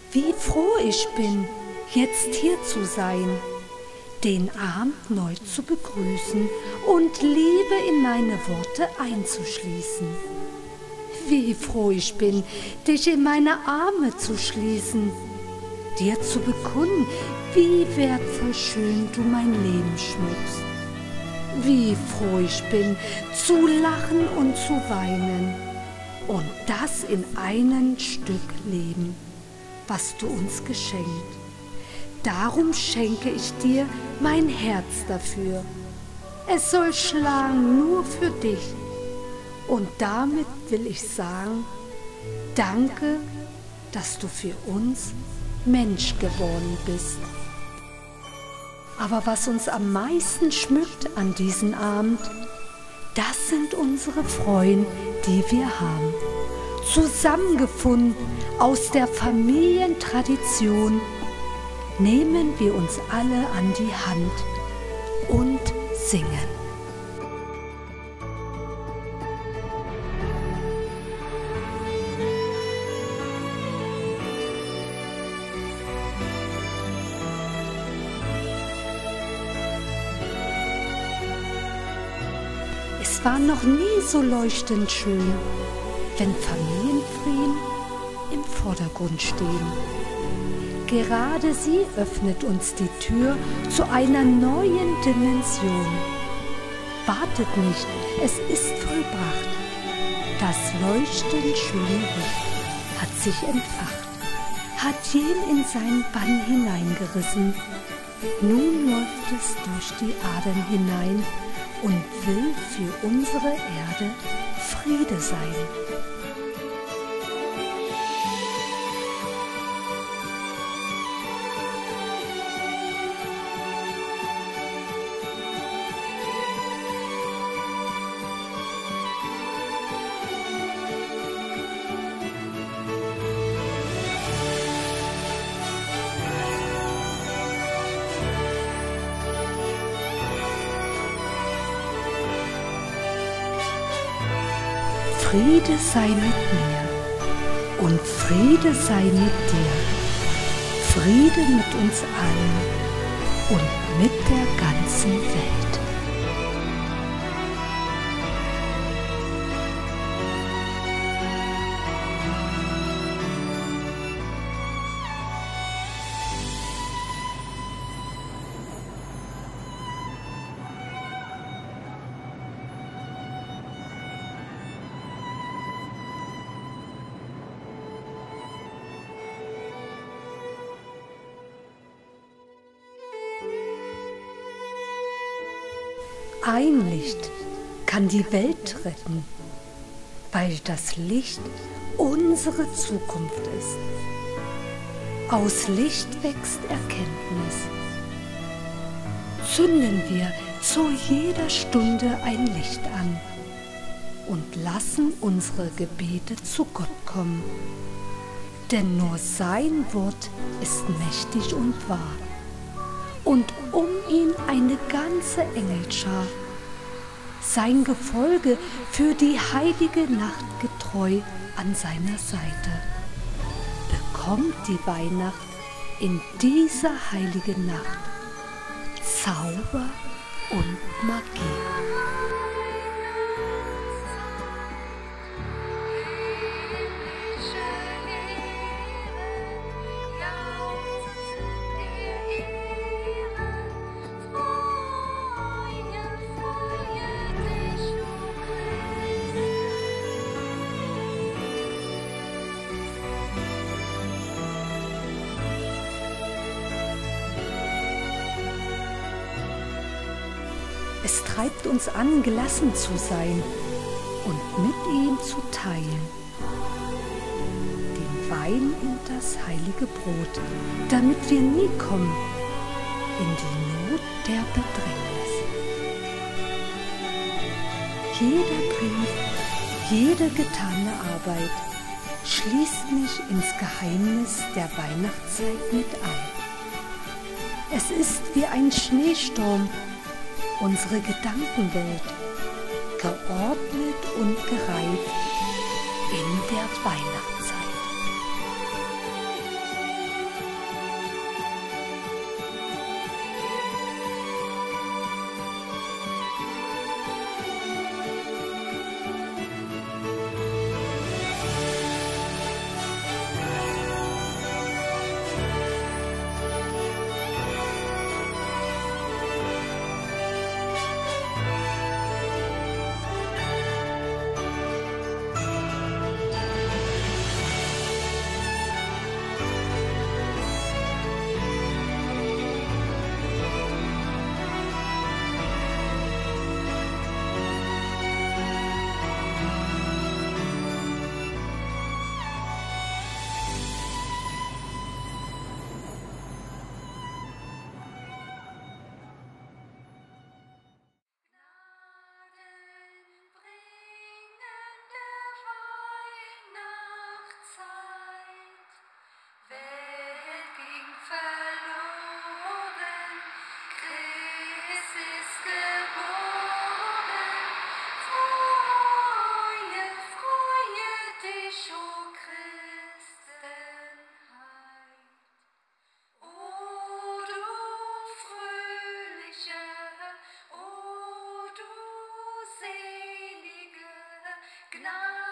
Wie froh ich bin, jetzt hier zu sein, den Abend neu zu begrüßen und Liebe in meine Worte einzuschließen. Wie froh ich bin, dich in meine Arme zu schließen, dir zu bekunden, wie wertvoll schön du mein Leben schmückst. Wie froh ich bin, zu lachen und zu weinen, und das in einem Stück Leben, was du uns geschenkt. Darum schenke ich dir mein Herz dafür. Es soll schlagen nur für dich. Und damit will ich sagen, danke, dass du für uns Mensch geworden bist. Aber was uns am meisten schmückt an diesem Abend, das sind unsere Freuden, die wir haben. Zusammengefunden aus der Familientradition nehmen wir uns alle an die Hand und singen. Es war noch nie so leuchtend schön, wenn Familienfrieden im Vordergrund stehen. Gerade sie öffnet uns die Tür zu einer neuen Dimension. Wartet nicht, es ist vollbracht. Das leuchtend schöne Licht hat sich entfacht, hat jeden in seinen Bann hineingerissen. Nun läuft es durch die Adern hinein und will für unsere Erde Friede sein. Friede sei mit mir und Friede sei mit dir, Friede mit uns allen und mit der ganzen Welt. Ein Licht kann die Welt retten, weil das Licht unsere Zukunft ist. Aus Licht wächst Erkenntnis. Zünden wir zu jeder Stunde ein Licht an und lassen unsere Gebete zu Gott kommen. Denn nur sein Wort ist mächtig und wahr. Und um ihn eine ganze Engelschar, sein Gefolge für die heilige Nacht getreu an seiner Seite. Bekommt die Weihnacht in dieser heiligen Nacht Zauber und Magie. Es treibt uns an, gelassen zu sein und mit ihm zu teilen. Den Wein in das heilige Brot, damit wir nie kommen in die Not der Bedrängnis. Jeder Brief, jede getane Arbeit schließt mich ins Geheimnis der Weihnachtszeit mit ein. Es ist wie ein Schneesturm, unsere Gedankenwelt, geordnet und gereift in der Weihnachtszeit. Gnade.